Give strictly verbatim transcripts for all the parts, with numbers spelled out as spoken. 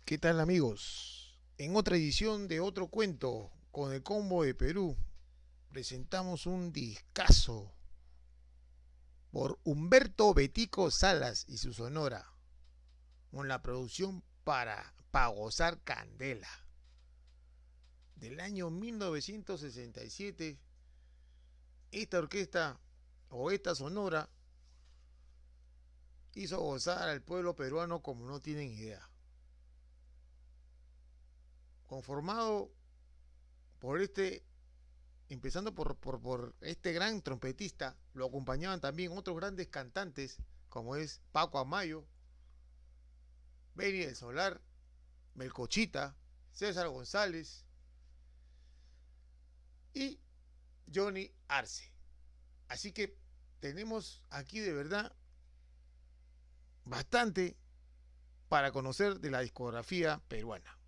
¿Qué tal amigos? En otra edición de Otro Cuento con el Combo de Perú presentamos un discazo por Humberto Betico Salas y su Sonora con la producción para Pa' Gozar Candela del año mil novecientos sesenta y siete. Esta orquesta o esta sonora hizo gozar al pueblo peruano como no tienen idea. Conformado por este, empezando por, por, por este gran trompetista, lo acompañaban también otros grandes cantantes como es Paco Amayo, Benny del Solar, Melcochita, César González y Johnny Arce. Así que tenemos aquí de verdad bastante para conocer de la discografía peruana.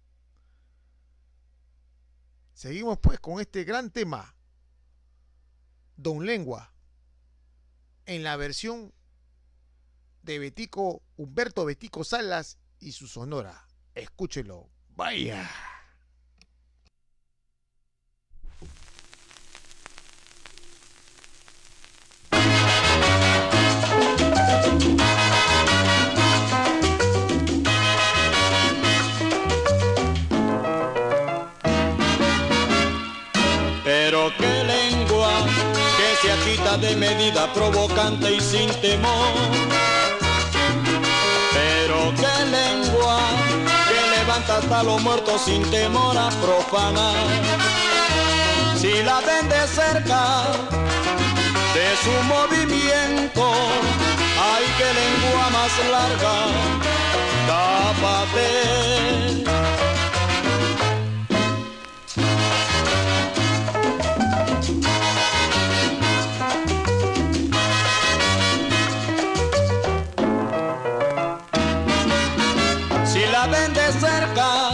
Seguimos pues con este gran tema, Don Lengua, en la versión de Betico, Humberto Betico Salas y su Sonora. Escúchelo, vaya. Pero qué lengua que se agita de medida provocante y sin temor. Pero qué lengua que levanta hasta los muertos sin temor a profanar. Si la ven de cerca de su movimiento, ay, qué lengua más larga, tápate. Si la ven de cerca